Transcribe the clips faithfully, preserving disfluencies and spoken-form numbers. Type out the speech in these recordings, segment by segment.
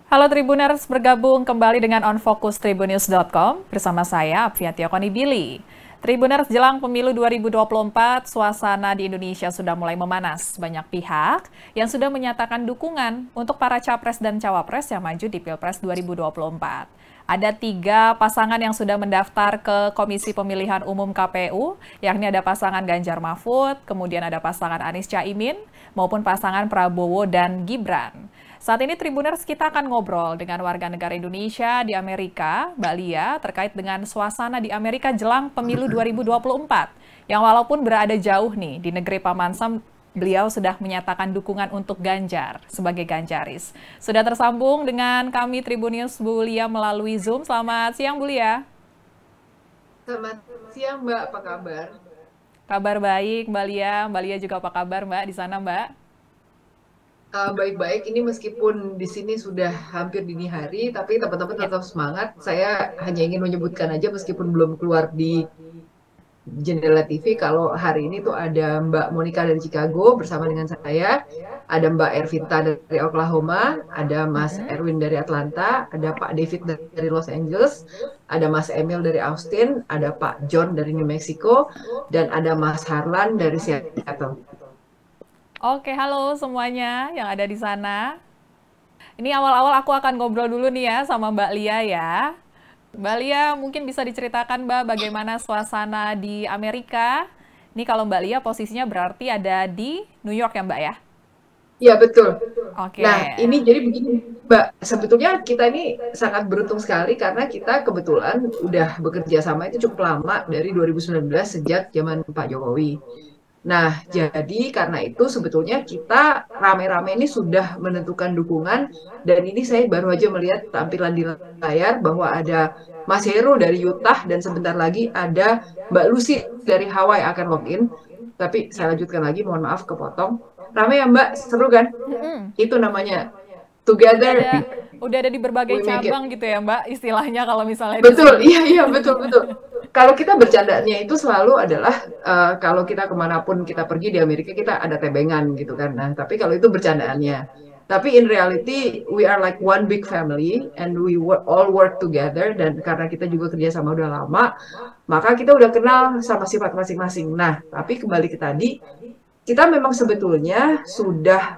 Halo Tribuners, bergabung kembali dengan On Focus Tribunnews dot com bersama saya, Apviantia Konibili. Tribuners, jelang pemilu dua ribu dua puluh empat, suasana di Indonesia sudah mulai memanas. Banyak pihak yang sudah menyatakan dukungan untuk para capres dan cawapres yang maju di Pilpres dua ribu dua puluh empat. Ada tiga pasangan yang sudah mendaftar ke Komisi Pemilihan Umum K P U, yakni ada pasangan Ganjar Mahfud, kemudian ada pasangan Anies Caimin, maupun pasangan Prabowo dan Gibran. Saat ini Tribuners, kita akan ngobrol dengan warga negara Indonesia di Amerika, Mbak Lia, terkait dengan suasana di Amerika jelang pemilu dua ribu dua puluh empat. Yang walaupun berada jauh nih di negeri Paman Sam, beliau sudah menyatakan dukungan untuk Ganjar sebagai Ganjaris. Sudah tersambung dengan kami Tribunnews Bu Lia melalui Zoom. Selamat siang Bu Lia. Selamat siang Mbak, apa kabar? Kabar baik Mbak Lia. Mbak Lia juga apa kabar Mbak di sana Mbak? Uh, baik-baik, ini meskipun di sini sudah hampir dini hari, tapi teman-teman Ya. tetap semangat. Saya hanya ingin menyebutkan aja meskipun belum keluar di jendela T V, kalau hari ini tuh ada Mbak Monica dari Chicago bersama dengan saya, ada Mbak Ervinta dari Oklahoma, ada Mas Mm-mm. Erwin dari Atlanta, ada Pak David dari Los Angeles, ada Mas Emil dari Austin, ada Pak John dari New Mexico, dan ada Mas Harlan dari Seattle. Oke, halo semuanya yang ada di sana. Ini awal-awal aku akan ngobrol dulu nih ya sama Mbak Lia ya. Mbak Lia, mungkin bisa diceritakan Mbak bagaimana suasana di Amerika. Ini kalau Mbak Lia posisinya berarti ada di New York ya Mbak ya? Iya, betul. Oke. Nah, ini jadi begini, Mbak. Sebetulnya kita ini sangat beruntung sekali karena kita kebetulan udah bekerja sama itu cukup lama dari dua ribu sembilan belas sejak zaman Pak Jokowi. Nah, jadi karena itu sebetulnya kita rame-rame ini sudah menentukan dukungan dan ini saya baru aja melihat tampilan di layar bahwa ada Mas Heru dari Utah dan sebentar lagi ada Mbak Lucy dari Hawaii akan login. Tapi saya lanjutkan lagi, mohon maaf kepotong. Rame ya Mbak, seru kan? Mm-mm. Itu namanya Udah Together ada udah ada di berbagai We Make It. cabang gitu ya Mbak, istilahnya kalau misalnya di Betul, sini. iya, iya, betul, betul. Kalau kita bercandanya itu selalu adalah uh, kalau kita kemanapun kita pergi di Amerika kita ada tebengan gitu kan. Nah, tapi kalau itu bercandaannya. Tapi in reality we are like one big family and we work, all work together dan karena kita juga kerja sama udah lama, maka kita udah kenal sama sifat masing-masing. Nah, tapi kembali ke tadi, kita memang sebetulnya sudah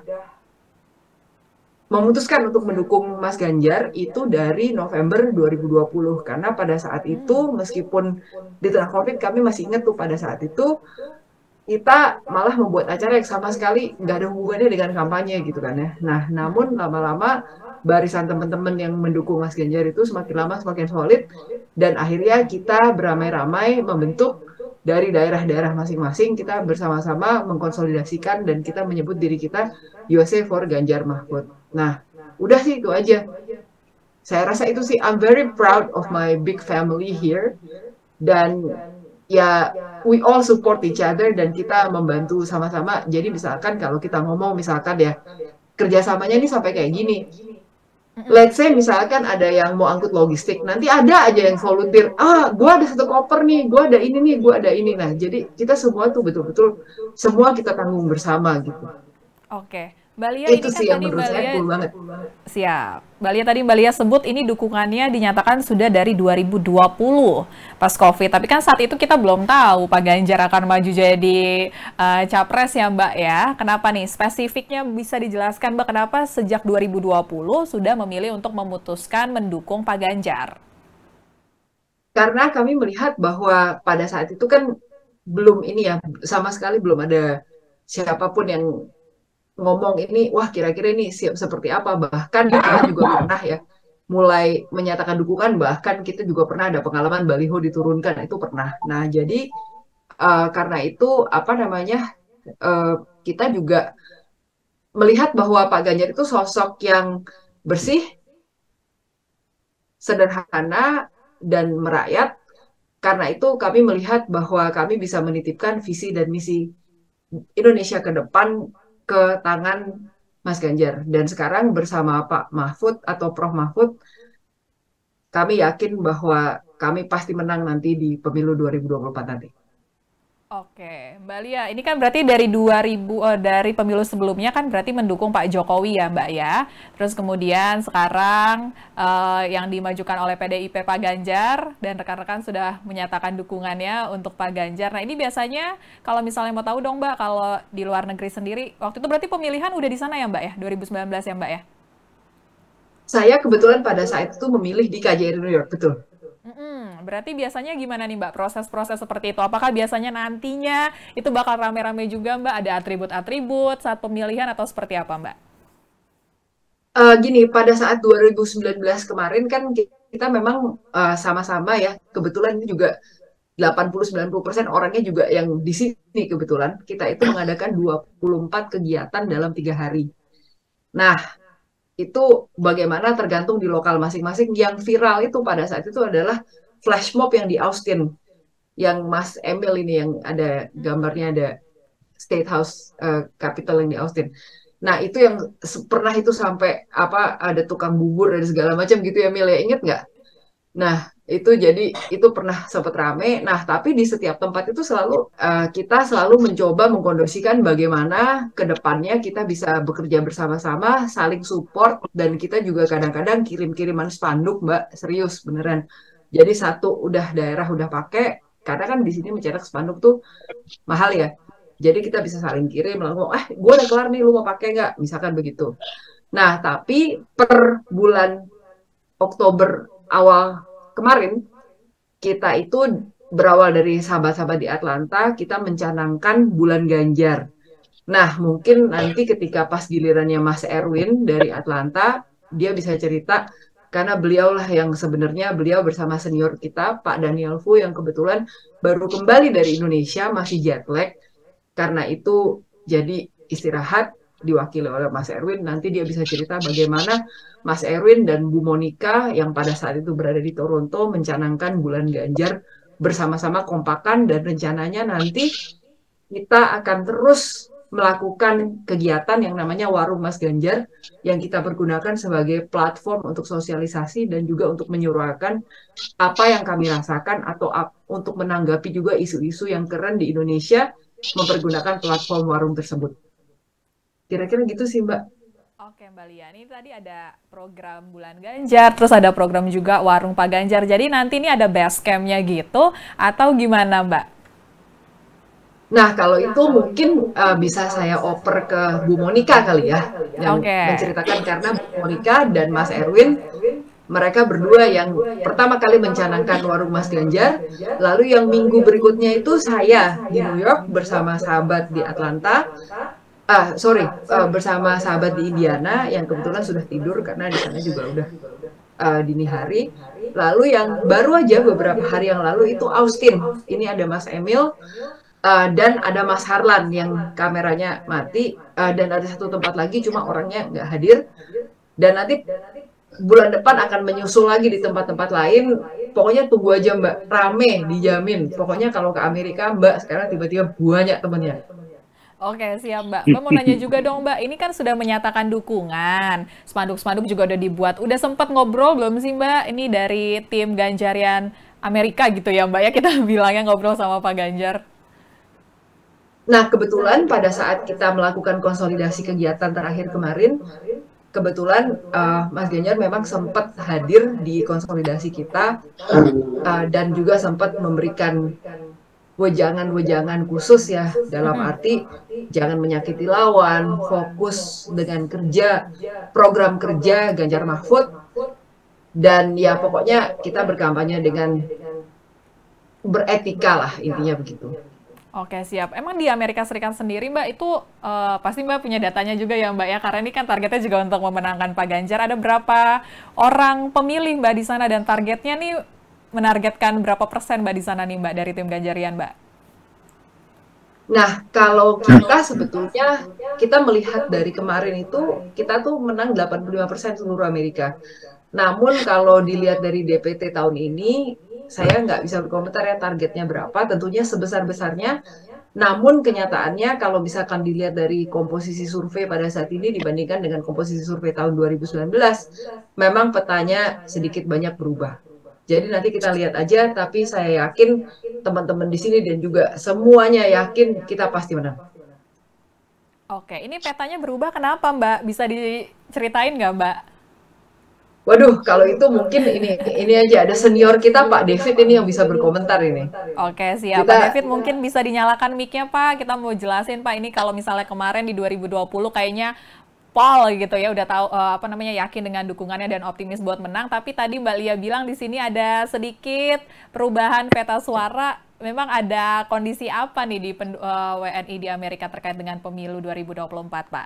memutuskan untuk mendukung Mas Ganjar itu dari November dua ribu dua puluh karena pada saat Hmm. itu meskipun di tengah COVID kami masih ingat tuh pada saat itu kita malah membuat acara yang sama sekali nggak ada hubungannya dengan kampanye gitu kan ya. Nah, namun lama-lama barisan teman-teman yang mendukung Mas Ganjar itu semakin lama semakin solid dan akhirnya kita beramai-ramai membentuk dari daerah-daerah masing-masing kita bersama-sama mengkonsolidasikan dan kita menyebut diri kita U S A for Ganjar Mahfud. Nah, udah sih itu aja. Saya rasa itu sih I'm very proud of my big family here dan ya we all support each other dan kita membantu sama-sama. Jadi misalkan kalau kita ngomong misalkan ya kerjasamanya ini sampai kayak gini. Mm-mm. Let's say misalkan ada yang mau angkut logistik, nanti ada aja yang volunteer. Ah, gue ada satu koper nih, gue ada ini nih, gue ada ini. Nah, jadi kita semua tuh betul-betul semua kita tanggung bersama gitu. Oke. Mbak Lia, Itu ini kan sih yang tadi menurut Mbak saya Lia cool banget. siap. Mbak Lia tadi Mbak Lia sebut ini dukungannya dinyatakan sudah dari dua ribu dua puluh pas COVID. Tapi kan saat itu kita belum tahu Pak Ganjar akan maju jadi eh, capres ya Mbak ya. Kenapa nih? Spesifiknya bisa dijelaskan Mbak kenapa sejak dua ribu dua puluh sudah memilih untuk memutuskan mendukung Pak Ganjar? Karena kami melihat bahwa pada saat itu kan belum ini ya, sama sekali belum ada siapapun yang ngomong ini, wah kira-kira ini siap seperti apa. Bahkan kita juga pernah ya, mulai menyatakan dukungan, bahkan kita juga pernah ada pengalaman baliho diturunkan, itu pernah. Nah, jadi uh, karena itu, apa namanya, uh, kita juga melihat bahwa Pak Ganjar itu sosok yang bersih, sederhana, dan merakyat. Karena itu kami melihat bahwa kami bisa menitipkan visi dan misi Indonesia ke depan ke tangan Mas Ganjar. Dan sekarang bersama Pak Mahfud atau Prof Mahfud, kami yakin bahwa kami pasti menang nanti di pemilu dua ribu dua puluh empat nanti. Oke, Mbak Lia, ini kan berarti dari dua ribu eh, dari pemilu sebelumnya kan berarti mendukung Pak Jokowi ya, Mbak ya. Terus kemudian sekarang eh, yang dimajukan oleh P D I P Pak Ganjar dan rekan-rekan sudah menyatakan dukungannya untuk Pak Ganjar. Nah, ini biasanya kalau misalnya mau tahu dong, Mbak, kalau di luar negeri sendiri, waktu itu berarti pemilihan udah di sana ya, Mbak ya, dua ribu sembilan belas ya, Mbak ya? Saya kebetulan pada saat itu memilih di K J R New York, betul. Mm-mm. Berarti biasanya gimana nih Mbak proses-proses seperti itu? Apakah biasanya nantinya itu bakal rame-rame juga Mbak? Ada atribut-atribut saat pemilihan atau seperti apa Mbak? Eh, gini, pada saat dua ribu sembilan belas kemarin kan kita memang eh, sama-sama ya, kebetulan ini juga delapan puluh sampai sembilan puluh persen orangnya juga yang di sini kebetulan, kita itu mengadakan dua puluh empat kegiatan dalam tiga hari. Nah, itu bagaimana tergantung di lokal masing-masing. Yang viral itu pada saat itu adalah flash mob yang di Austin, yang Mas Emil ini yang ada gambarnya, ada State House uh, Capitol yang di Austin. Nah, itu yang pernah itu sampai apa ada tukang bubur dan segala macam gitu ya, Mil, ya, inget nggak? Nah, itu jadi itu pernah sempat rame. Nah, tapi di setiap tempat itu selalu uh, kita selalu mencoba mengkondisikan bagaimana ke depannya kita bisa bekerja bersama-sama, saling support, dan kita juga kadang-kadang kirim-kiriman spanduk, Mbak, serius beneran. Jadi satu udah daerah udah pakai, karena kan di sini mencetak spanduk tuh mahal ya. Jadi kita bisa saling kirim, langsung, eh, gue udah kelar nih, lu mau pakai nggak? Misalkan begitu. Nah, tapi per bulan Oktober awal kemarin, kita itu berawal dari sahabat-sahabat di Atlanta, kita mencanangkan bulan Ganjar. Nah, mungkin nanti ketika pas gilirannya Mas Erwin dari Atlanta, dia bisa cerita, karena beliaulah yang sebenarnya beliau bersama senior kita, Pak Daniel Fu, yang kebetulan baru kembali dari Indonesia, masih jet lag. Karena itu jadi istirahat, diwakili oleh Mas Erwin. Nanti dia bisa cerita bagaimana Mas Erwin dan Bu Monica yang pada saat itu berada di Toronto mencanangkan bulan Ganjar bersama-sama kompakan, dan rencananya nanti kita akan terus melakukan kegiatan yang namanya Warung Mas Ganjar, yang kita pergunakan sebagai platform untuk sosialisasi dan juga untuk menyuarakan apa yang kami rasakan atau untuk menanggapi juga isu-isu yang keren di Indonesia mempergunakan platform warung tersebut. Kira-kira gitu sih, Mbak. Oke Mbak Lia, ini tadi ada program Bulan Ganjar, terus ada program juga Warung Pak Ganjar. Jadi nanti ini ada base camp-nya gitu, atau gimana Mbak? Nah, kalau itu mungkin uh, bisa saya oper ke Bu Monica kali ya, yang Oke. menceritakan, karena Bu Monica dan Mas Erwin, mereka berdua yang pertama kali mencanangkan Warung Mas Ganjar, lalu yang minggu berikutnya itu saya di New York bersama sahabat di Atlanta, ah sorry, uh, bersama sahabat di Indiana yang kebetulan sudah tidur karena di sana juga udah uh, dini hari. Lalu yang baru aja beberapa hari yang lalu itu Austin, ini ada Mas Emil, uh, dan ada Mas Harlan yang kameranya mati, uh, dan ada satu tempat lagi cuma orangnya nggak hadir. Dan nanti bulan depan akan menyusul lagi di tempat-tempat lain. Pokoknya tunggu aja Mbak, rame dijamin. Pokoknya kalau ke Amerika Mbak sekarang tiba-tiba banyak temennya. Oke, siap Mbak. Mbak mau nanya juga dong Mbak, ini kan sudah menyatakan dukungan, spanduk-spanduk juga udah dibuat. Udah sempat ngobrol belum sih Mbak, ini dari tim Ganjarian Amerika gitu ya Mbak ya, kita bilangnya ngobrol sama Pak Ganjar. Nah, kebetulan pada saat kita melakukan konsolidasi kegiatan terakhir kemarin, kebetulan uh, Mas Ganjar memang sempat hadir di konsolidasi kita, uh, dan juga sempat memberikan wejangan-wejangan khusus ya, dalam arti jangan menyakiti lawan, fokus dengan kerja, program kerja Ganjar Mahfud, dan ya pokoknya kita berkampanye dengan beretika lah, intinya begitu. Oke, siap. Emang di Amerika Serikat sendiri, Mbak, itu uh, pasti Mbak punya datanya juga ya, Mbak, ya? Karena ini kan targetnya juga untuk memenangkan Pak Ganjar. Ada berapa orang pemilih, Mbak, di sana? Dan targetnya nih menargetkan berapa persen, Mbak, di sana nih, Mbak, dari tim Ganjarian, Mbak? Nah, kalau kita sebetulnya, kita melihat dari kemarin itu, kita tuh menang delapan puluh lima persen seluruh Amerika. Namun kalau dilihat dari D P T tahun ini, saya nggak bisa berkomentar ya targetnya berapa, tentunya sebesar-besarnya. Namun kenyataannya kalau misalkan dilihat dari komposisi survei pada saat ini dibandingkan dengan komposisi survei tahun dua ribu sembilan belas, memang petanya sedikit banyak berubah. Jadi nanti kita lihat aja, tapi saya yakin teman-teman di sini dan juga semuanya yakin kita pasti menang. Oke, ini petanya berubah kenapa, Mbak? Bisa diceritain nggak, Mbak? Waduh, kalau itu mungkin ini ini aja ada senior kita Pak David ini yang bisa berkomentar ini. Oke, siap. Pak Kita David mungkin bisa dinyalakan mic-nya, Pak. Kita mau jelasin, Pak, ini kalau misalnya kemarin di dua ribu dua puluh kayaknya Paul gitu ya, udah tahu eh, apa namanya yakin dengan dukungannya dan optimis buat menang. Tapi tadi Mbak Lia bilang di sini ada sedikit perubahan peta suara. Memang ada kondisi apa nih di pen- eh, W N I di Amerika terkait dengan pemilu dua ribu dua puluh empat, Pak?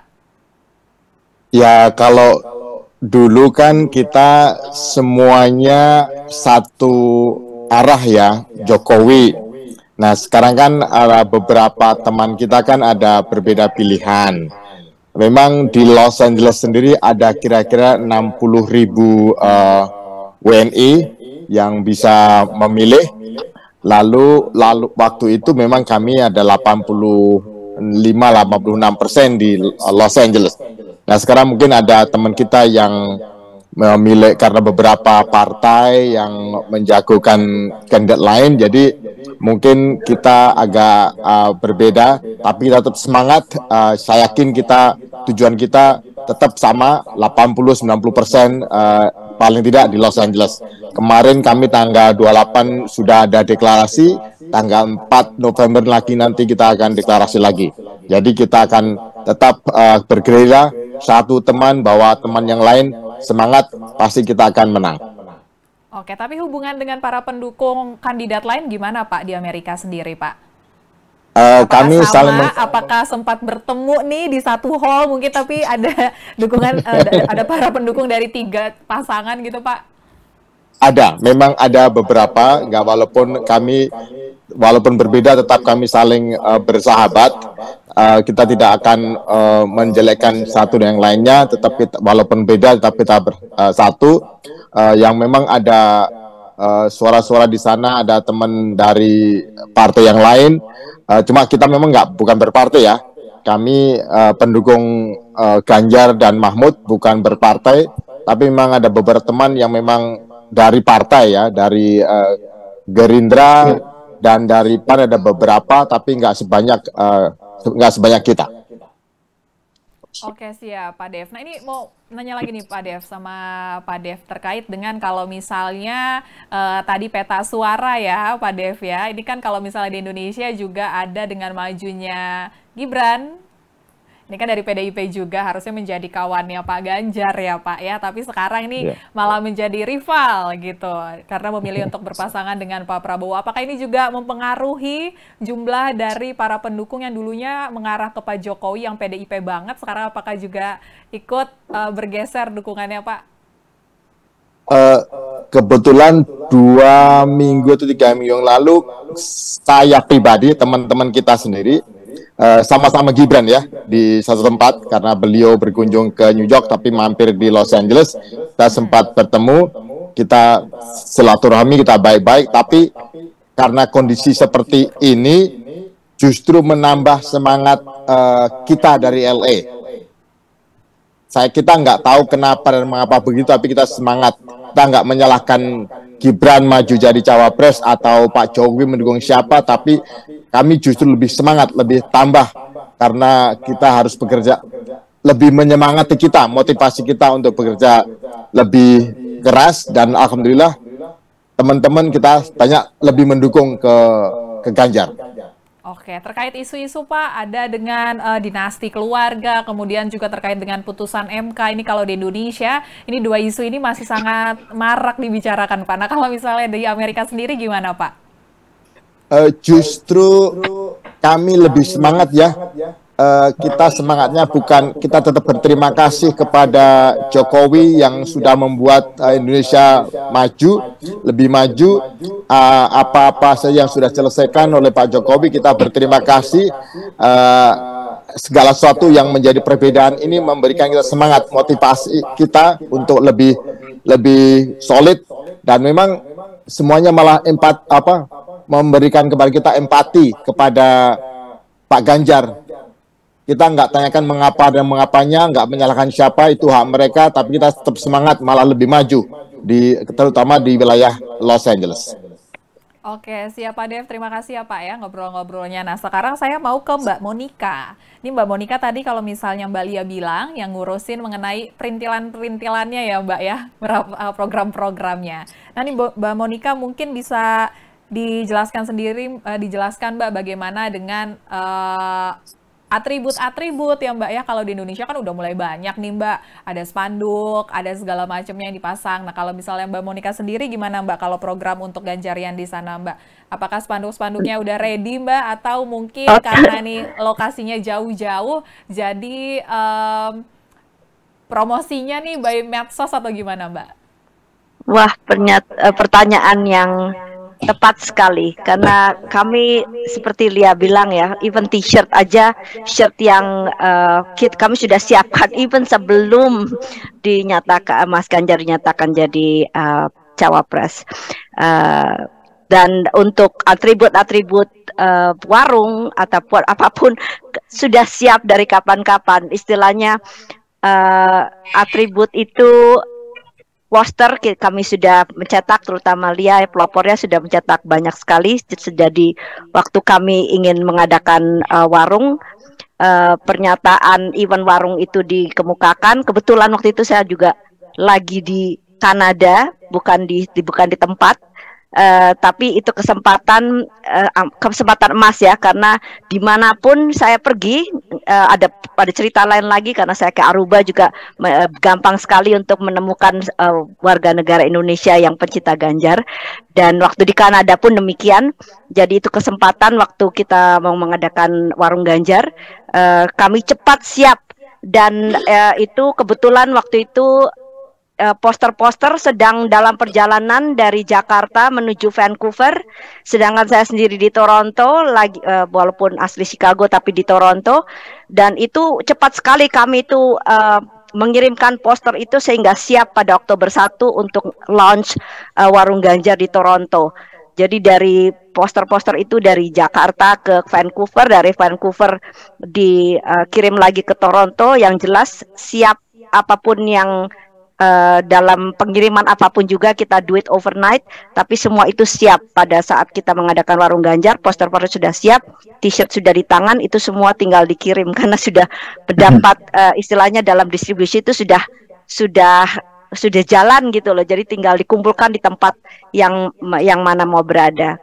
Ya, kalau dulu kan kita semuanya satu arah ya, Jokowi. Nah, sekarang kan ada beberapa teman kita kan ada berbeda pilihan. Memang di Los Angeles sendiri ada kira-kira enam puluh ribu uh, W N I yang bisa memilih. Lalu lalu waktu itu memang kami ada delapan puluh lima sampai delapan puluh enam persen di Los Angeles. Nah, sekarang mungkin ada teman kita yang memilih karena beberapa partai yang menjagokan kandidat lain, jadi mungkin kita agak uh, berbeda, tapi kita tetap semangat. Uh, saya yakin kita tujuan kita tetap sama, delapan puluh sampai sembilan puluh persen uh, paling tidak di Los Angeles. Kemarin kami tanggal dua puluh delapan sudah ada deklarasi, tanggal empat November lagi nanti kita akan deklarasi lagi. Jadi kita akan tetap uh, bergerilya, satu teman bawa teman yang lain, semangat, pasti kita akan menang. Oke, tapi hubungan dengan para pendukung kandidat lain gimana, Pak, di Amerika sendiri, Pak? Uh, Apakah kami sama? saling Apakah sempat bertemu nih di satu hall mungkin, tapi ada dukungan, ada, ada para pendukung dari tiga pasangan gitu, Pak? ada, memang ada beberapa, nggak walaupun kami walaupun berbeda tetap kami saling uh, bersahabat. Uh, kita tidak akan uh, menjelekkan satu dan yang lainnya, tetap kita, walaupun beda tetap kita bersatu. Uh, yang memang ada suara-suara uh, di sana, ada teman dari partai yang lain. Uh, cuma kita memang nggak bukan berpartai ya. Kami uh, pendukung uh, Ganjar dan Mahfud, bukan berpartai, tapi memang ada beberapa teman yang memang dari partai ya, dari uh, Gerindra dan dari P A N ada beberapa, tapi nggak sebanyak uh, nggak sebanyak kita. Oke, siap, Pak Dev. Nah, ini mau nanya lagi nih, Pak Dev, sama Pak Dev terkait dengan kalau misalnya eh, tadi peta suara ya, Pak Dev ya. Ini kan kalau misalnya di Indonesia juga ada dengan majunya Gibran. Ini kan dari P D I P juga harusnya menjadi kawannya Pak Ganjar ya, Pak ya. Tapi sekarang ini yeah. malah menjadi rival gitu. Karena memilih untuk berpasangan dengan Pak Prabowo. Apakah ini juga mempengaruhi jumlah dari para pendukung yang dulunya mengarah ke Pak Jokowi yang P D I P banget. Sekarang apakah juga ikut uh, bergeser dukungannya, Pak? Uh, kebetulan dua minggu atau tiga minggu yang lalu, saya pribadi, teman-teman kita sendiri, sama-sama uh, Gibran ya di satu tempat karena beliau berkunjung ke New York tapi mampir di Los Angeles. Kita sempat bertemu, kita silaturahmi, kita baik-baik, tapi karena kondisi seperti ini justru menambah semangat uh, kita dari L A. Saya kita nggak tahu kenapa dan mengapa begitu, tapi kita semangat. Kita nggak menyalahkan Gibran maju jadi cawapres atau Pak Jokowi mendukung siapa, tapi kami justru lebih semangat, lebih tambah karena kita harus bekerja lebih menyemangati kita, motivasi kita untuk bekerja lebih keras, dan alhamdulillah teman-teman kita banyak lebih mendukung ke ke Ganjar. Oke, terkait isu-isu Pak, ada dengan uh, dinasti keluarga, kemudian juga terkait dengan putusan M K, ini kalau di Indonesia, ini dua isu ini masih sangat marak dibicarakan Pak. Nah kalau misalnya di Amerika sendiri gimana Pak? Uh, justru kami lebih semangat ya. Uh, kita semangatnya bukan, kita tetap berterima kasih kepada Jokowi yang sudah membuat uh, Indonesia maju, lebih maju. Uh, apa-apa saja yang sudah diselesaikan oleh Pak Jokowi, kita berterima kasih. Uh, segala sesuatu yang menjadi perbedaan ini memberikan kita semangat, motivasi kita untuk lebih lebih solid, dan memang semuanya malah empat apa memberikan kepada kita empati kepada Pak Ganjar. Kita nggak tanyakan mengapa dan mengapanya, nggak menyalahkan siapa, itu hak mereka, tapi kita tetap semangat, malah lebih maju. di terutama di wilayah Los Angeles. Oke, siap Pak Dev. Terima kasih ya Pak ya ngobrol-ngobrolnya. Nah, sekarang saya mau ke Mbak Monica. Ini Mbak Monica tadi kalau misalnya Mbak Lia bilang yang ngurusin mengenai perintilan-perintilannya ya Mbak ya, program-programnya. Nah, ini Mbak Monica mungkin bisa dijelaskan sendiri, uh, dijelaskan Mbak bagaimana dengan uh, atribut-atribut ya Mbak ya. Kalau di Indonesia kan udah mulai banyak nih Mbak, ada spanduk, ada segala macamnya yang dipasang. Nah kalau misalnya Mbak Monica sendiri gimana Mbak kalau program untuk Ganjarian di sana Mbak? Apakah spanduk-spanduknya udah ready Mbak, atau mungkin karena nih lokasinya jauh-jauh jadi um, promosinya nih by medsos atau gimana Mbak? Wah, pertanyaan yang tepat sekali, karena kami seperti Lia bilang ya, even t-shirt aja, shirt yang uh, kit kami sudah siapkan even sebelum dinyatakan Mas Ganjar dinyatakan jadi uh, cawapres. Uh, dan untuk atribut-atribut uh, warung ataupun apapun sudah siap dari kapan-kapan. Istilahnya uh, atribut itu poster kami sudah mencetak, terutama Lia pelopornya sudah mencetak banyak sekali. Jadi waktu kami ingin mengadakan uh, warung, uh, pernyataan event warung itu dikemukakan. Kebetulan waktu itu saya juga lagi di Kanada, bukan di, di bukan di tempat. Uh, tapi itu kesempatan uh, kesempatan emas ya, karena dimanapun saya pergi uh, ada pada cerita lain lagi, karena saya ke Aruba juga uh, gampang sekali untuk menemukan uh, warga negara Indonesia yang pencinta Ganjar, dan waktu di Kanada pun demikian. Jadi itu kesempatan waktu kita mau mengadakan warung Ganjar, uh, kami cepat siap, dan uh, itu kebetulan waktu itu poster-poster sedang dalam perjalanan dari Jakarta menuju Vancouver, sedangkan saya sendiri di Toronto, lagi uh, walaupun asli Chicago tapi di Toronto, dan itu cepat sekali kami itu uh, mengirimkan poster itu sehingga siap pada Oktober satu untuk launch uh, warung Ganjar di Toronto. Jadi dari poster-poster itu dari Jakarta ke Vancouver, dari Vancouver dikirim uh, lagi ke Toronto, yang jelas siap apapun yang Uh, dalam pengiriman apapun juga kita do it overnight, tapi semua itu siap pada saat kita mengadakan warung Ganjar. Poster-poster sudah siap, t-shirt sudah di tangan, itu semua tinggal dikirim karena sudah mendapat uh, istilahnya dalam distribusi itu sudah sudah sudah jalan gitu loh. Jadi tinggal dikumpulkan di tempat yang yang mana mau berada.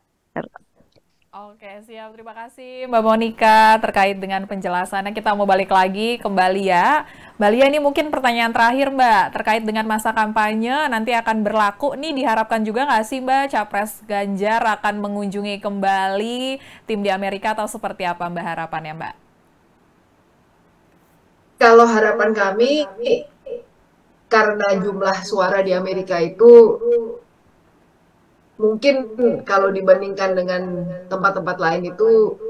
Oke, siap. Terima kasih Mbak Monica terkait dengan penjelasannya. Kita mau balik lagi kembali ya. Mbak Lia, ini mungkin pertanyaan terakhir Mbak, terkait dengan masa kampanye nanti akan berlaku. Nih diharapkan juga nggak sih Mbak, Capres Ganjar akan mengunjungi kembali tim di Amerika atau seperti apa Mbak harapannya Mbak? Kalau harapan kami, karena jumlah suara di Amerika itu mungkin kalau dibandingkan dengan tempat-tempat lain itu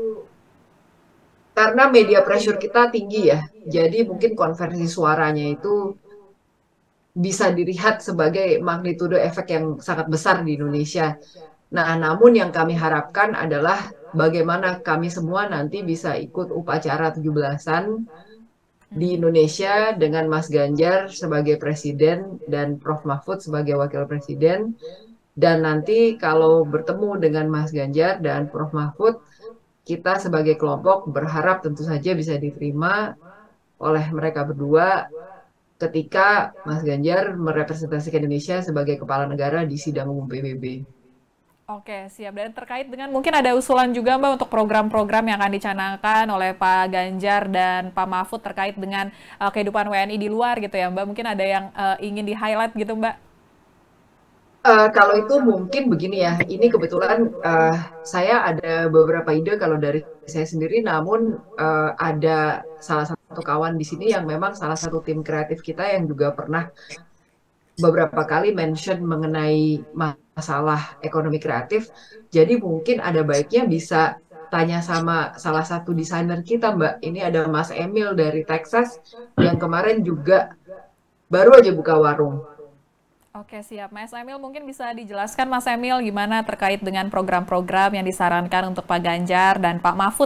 karena media pressure kita tinggi ya, jadi mungkin konversi suaranya itu bisa dilihat sebagai magnitudo efek yang sangat besar di Indonesia. Nah, namun yang kami harapkan adalah bagaimana kami semua nanti bisa ikut upacara tujuh belasan di Indonesia dengan Mas Ganjar sebagai presiden dan Prof Mahfud sebagai wakil presiden. Dan nanti kalau bertemu dengan Mas Ganjar dan Prof Mahfud, kita sebagai kelompok berharap tentu saja bisa diterima oleh mereka berdua ketika Mas Ganjar merepresentasikan Indonesia sebagai kepala negara di sidang umum P B B. Oke, siap. Dan terkait dengan mungkin ada usulan juga Mbak untuk program-program yang akan dicanangkan oleh Pak Ganjar dan Pak Mahfud terkait dengan uh, kehidupan W N I di luar gitu ya Mbak. Mungkin ada yang uh, ingin di-highlight gitu Mbak? Uh, kalau itu mungkin begini ya, ini kebetulan uh, saya ada beberapa ide kalau dari saya sendiri, namun uh, ada salah satu kawan di sini yang memang salah satu tim kreatif kita yang juga pernah beberapa kali mention mengenai masalah ekonomi kreatif. Jadi mungkin ada baiknya bisa tanya sama salah satu desainer kita Mbak. Ini ada Mas Emil dari Texas yang kemarin juga baru aja buka warung. Oke, siap. Mas Emil, mungkin bisa dijelaskan Mas Emil gimana terkait dengan program-program yang disarankan untuk Pak Ganjar dan Pak Mahfud?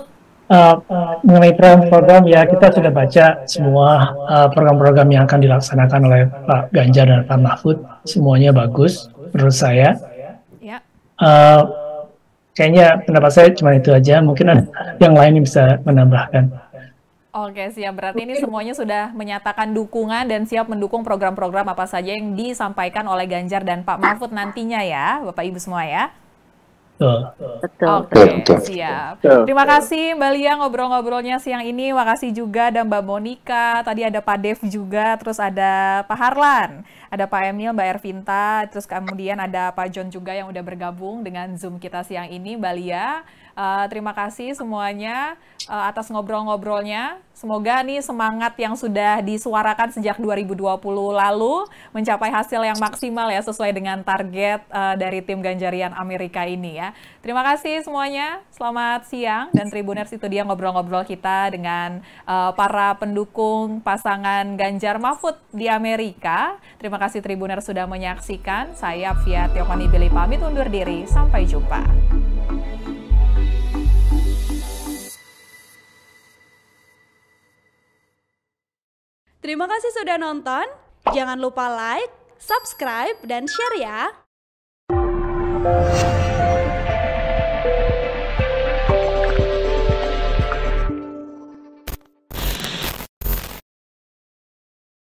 uh, mengenai program-program ya kita sudah baca semua uh, program-program yang akan dilaksanakan oleh Pak Ganjar dan Pak Mahfud, semuanya bagus menurut saya. Ya. Uh, kayaknya pendapat saya cuma itu aja, mungkin ada yang lain yang bisa menambahkan. Oke, siap. Berarti ini semuanya sudah menyatakan dukungan dan siap mendukung program-program apa saja yang disampaikan oleh Ganjar dan Pak Mahfud nantinya ya, Bapak Ibu semua ya. Betul. Oke, siap. Terima kasih Mbak Lia ngobrol-ngobrolnya siang ini. Makasih juga ada Mbak Monica, tadi ada Pak Dev juga, terus ada Pak Harlan, ada Pak Emil, Mbak Ervinta, terus kemudian ada Pak John juga yang udah bergabung dengan Zoom kita siang ini. Mbak Lia, uh, terima kasih semuanya uh, atas ngobrol-ngobrolnya. Semoga nih semangat yang sudah disuarakan sejak dua ribu dua puluh lalu mencapai hasil yang maksimal ya, sesuai dengan target uh, dari tim Ganjarian Amerika ini ya. Terima kasih semuanya, selamat siang. Dan Tribuners, itu dia ngobrol-ngobrol kita dengan uh, para pendukung pasangan Ganjar Mahfud di Amerika. Terima kasih Tribuners sudah menyaksikan. Saya Apvia Tiokoni Billy pamit undur diri, sampai jumpa. Terima kasih sudah nonton. Jangan lupa like, subscribe, dan share ya.